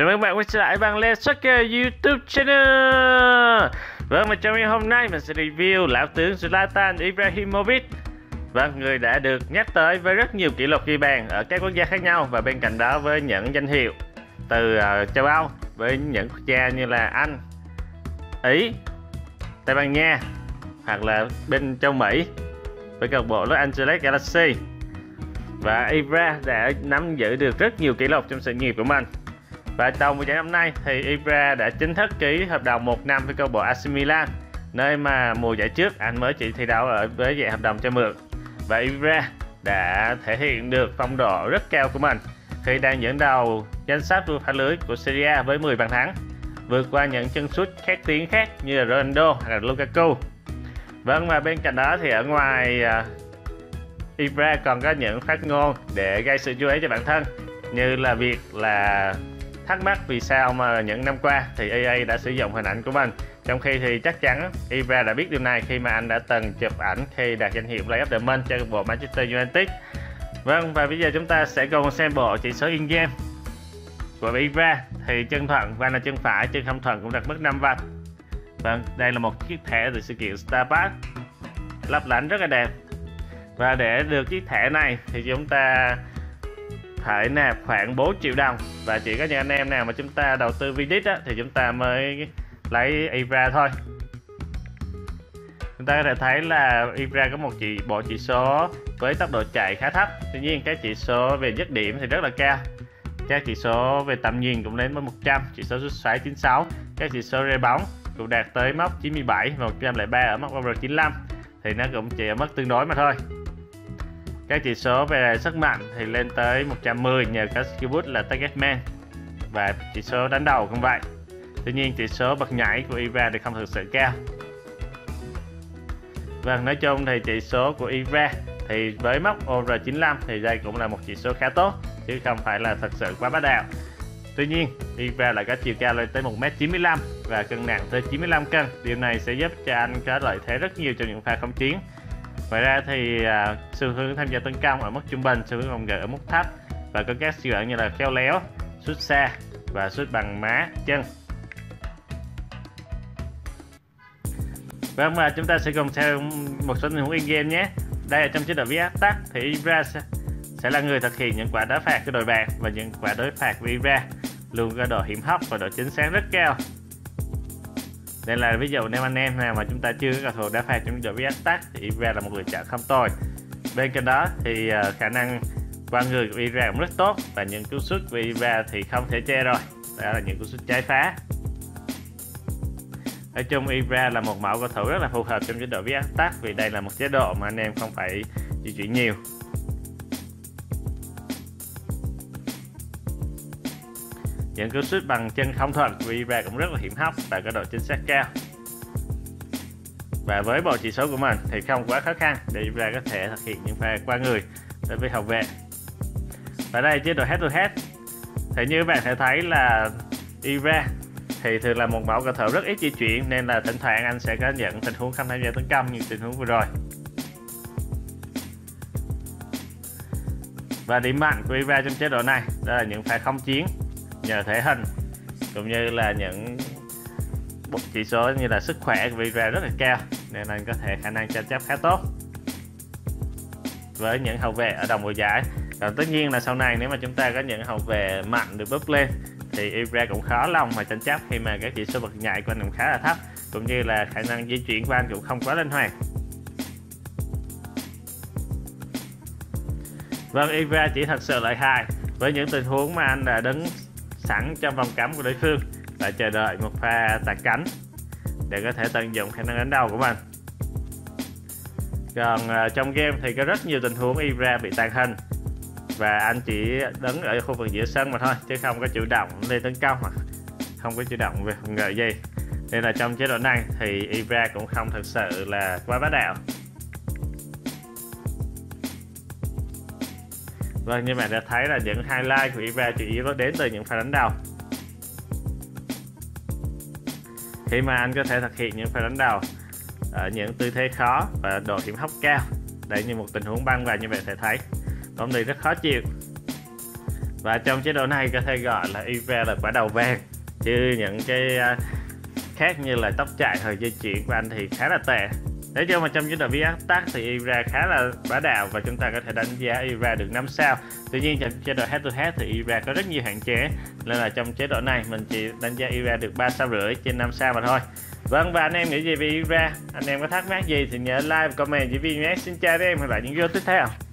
mừng các bạn quay trở lại bằng Let's Soccer YouTube channel. Vâng, và trong ngày hôm nay mình sẽ review lão tướng Zlatan Ibrahimovic. Vâng, người đã được nhắc tới với rất nhiều kỷ lục ghi bàn ở các quốc gia khác nhau, và bên cạnh đó với những danh hiệu từ châu Âu với những quốc gia như là Anh, Ý, Tây Ban Nha hoặc là bên châu Mỹ với câu lạc bộ Los Angeles Galaxy. Và Ibra đã nắm giữ được rất nhiều kỷ lục trong sự nghiệp của mình. Và đầu mùa giải năm nay thì Ibra đã chính thức ký hợp đồng 1 năm với câu lạc bộ AC Milan, nơi mà mùa giải trước anh mới chỉ thi đấu ở với dạng hợp đồng cho mượn. Và Ibra đã thể hiện được phong độ rất cao của mình khi đang dẫn đầu danh sách vua phá lưới của Serie A với 10 bàn thắng, vượt qua những chân sút khét tiếng khác như là Ronaldo hay là Lukaku. Vâng, và bên cạnh đó thì ở ngoài Ibra còn có những phát ngôn để gây sự chú ý cho bản thân, như là việc là thắc mắc vì sao mà những năm qua thì EA đã sử dụng hình ảnh của mình, trong khi thì chắc chắn Ibra đã biết điều này khi mà anh đã từng chụp ảnh khi đạt danh hiệu Player of the Month cho bộ Manchester United. Vâng, và bây giờ chúng ta sẽ cùng xem bộ chỉ số in-game của Ibra. Thì chân thuận và là chân phải, chân không thuận cũng đặt mức 5 vạch. Vâng, đây là một chiếc thẻ từ sự kiện Star Pass lấp lánh rất là đẹp. Và để được chiếc thẻ này thì chúng ta phải nạp khoảng 4 triệu đồng, và chỉ có những anh em nào mà chúng ta đầu tư Vidic thì chúng ta mới lấy Ibra thôi. Chúng ta có thể thấy là Ibra có một bộ chỉ số với tốc độ chạy khá thấp, tuy nhiên các chỉ số về dứt điểm thì rất là cao. Các chỉ số về tầm nhìn cũng đến với 100, chỉ số sút xoáy 96, các chỉ số rê bóng cũng đạt tới mốc 97 và 103 ở mốc over 95, thì nó cũng chỉ ở mức tương đối mà thôi. Các chỉ số về sức mạnh thì lên tới 110 nhờ có skill boost là target man, và chỉ số đánh đầu cũng vậy. Tuy nhiên chỉ số bật nhảy của Ibra thì không thực sự cao. Vâng, nói chung thì chỉ số của Ibra thì với mốc over 95 thì đây cũng là một chỉ số khá tốt, chứ không phải là thật sự quá bá đạo. Tuy nhiên Ibra lại có chiều cao lên tới 1m95 và cân nặng tới 95 cân. Điều này sẽ giúp cho anh có lợi thế rất nhiều trong những pha không chiến. Ngoài ra thì xu hướng tham gia tấn công ở mức trung bình, xu hướng phòng ngự ở mức thấp, và có các siêu ẩn như là khéo léo, sút xa và sút bằng má chân. Vâng, và chúng ta sẽ cùng xem một số tình huống in game nhé. Đây là trong chế độ VS tắt thì Ibra sẽ là người thực hiện những quả đá phạt của đội bạn, và những quả đối phạt của Ibra luôn có độ hiểm hóc và độ chính xác rất cao. Đây là ví dụ nếu anh em nào mà chúng ta chưa có cầu thủ đá phạt trong chế độ VS tắt thì Ibra là một lựa chọn không tồi. Bên cạnh đó thì khả năng qua người của Ibra cũng rất tốt, và những cú sút của Ibra thì không thể chê rồi, đó là những cú sút trái phá. Nói chung Ibra là một mẫu cầu thủ rất là phù hợp trong chế độ VS tắt, vì đây là một chế độ mà anh em không phải di chuyển nhiều. Những cú sút bằng chân không thuận của Ibra cũng rất là hiểm hóc và có độ chính xác cao. Và với bộ chỉ số của mình thì không quá khó khăn để Ibra có thể thực hiện những pha qua người đối với hậu vệ. Và đây chế độ head to head thì như các bạn thể thấy là Ibra thì thường là một mẫu cầu thủ rất ít di chuyển, nên là thỉnh thoảng anh sẽ có những tình huống không tham gia tấn công như tình huống vừa rồi. Và điểm mạnh của Ibra trong chế độ này đó là những pha không chiến nhờ thể hình, cũng như là những chỉ số như là sức khỏe của Ibra rất là cao, nên anh có thể khả năng tranh chấp khá tốt với những hậu vệ ở đồng mùa giải. Còn tất nhiên là sau này nếu mà chúng ta có những hậu vệ mạnh được búp lên thì Ibra cũng khó lòng mà tranh chấp, khi mà các chỉ số bật nhảy của anh cũng khá là thấp, cũng như là khả năng di chuyển của anh cũng không quá linh hoạt. Vâng, Ibra chỉ thật sự lợi hại với những tình huống mà anh đã đứng sẵn trong vòng cấm của đối phương và chờ đợi một pha tạt cánh để có thể tận dụng khả năng đánh đầu của mình. Còn trong game thì có rất nhiều tình huống Ibra bị tàng hình và anh chỉ đứng ở khu vực giữa sân mà thôi, chứ không có chủ động lên tấn công hoặc không có chủ động về phòng ngự gì. Nên là trong chế độ này thì Ibra cũng không thực sự là quá bá đạo. Vâng, như bạn đã thấy là những highlight của Ibra chủ yếu đến từ những pha đánh đầu. Khi mà anh có thể thực hiện những pha đánh đầu ở những tư thế khó và độ hiểm hóc cao, đấy như một tình huống băng vào như bạn thể thấy, bóng đi rất khó chịu. Và trong chế độ này có thể gọi là Ira là quả đầu vàng, chứ những cái khác như là tóc chạy hoặc dây chuyển của anh thì khá là tệ. Nói chung mà trong chế độ VS tắt thì Ira khá là bá đạo và chúng ta có thể đánh giá Ira được 5 sao. Tuy nhiên trong chế độ head to head thì Ira có rất nhiều hạn chế, nên là trong chế độ này mình chỉ đánh giá Ira được 3,5 sao trên 5 sao mà thôi. Vâng, và anh em nghĩ gì về Ira? Anh em có thắc mắc gì thì nhớ like và comment dưới video nhé. Xin chào các em, hẹn gặp lại những video tiếp theo.